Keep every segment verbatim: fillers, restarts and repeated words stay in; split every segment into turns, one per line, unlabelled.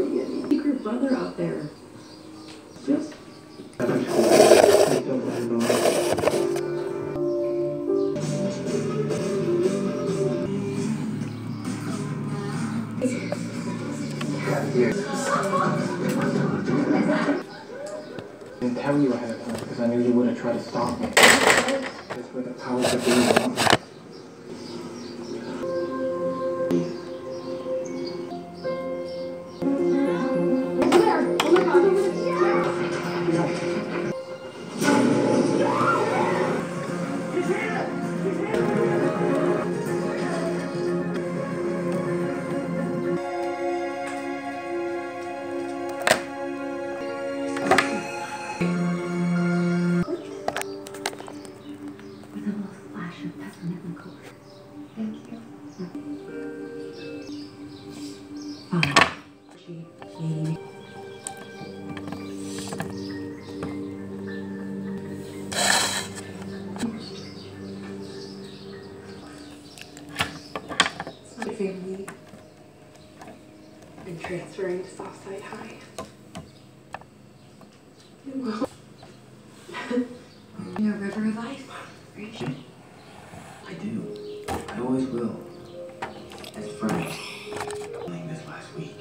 worry any. Take your brother out there. Just.
I don't let him know. Here. I didn't tell you ahead of time because I knew you wouldn't try to stop me. That's where the powers of being want me.
With a little splash of peppermint liqueur. Thank you. Fine. She, she. My family and transferring to Southside High. It will. Your river of life.
I do. I always will. As friends. Playing this last week.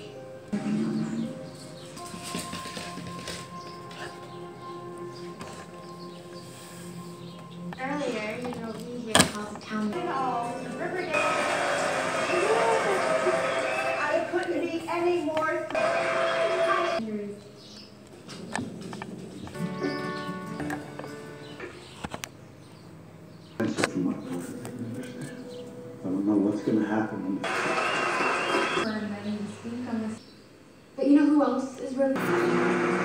Earlier, you know, we here called the town.
Oh, Riverdale. I couldn't be any more.
From my point of view, I don't know what's going to happen.
But you know who else is really...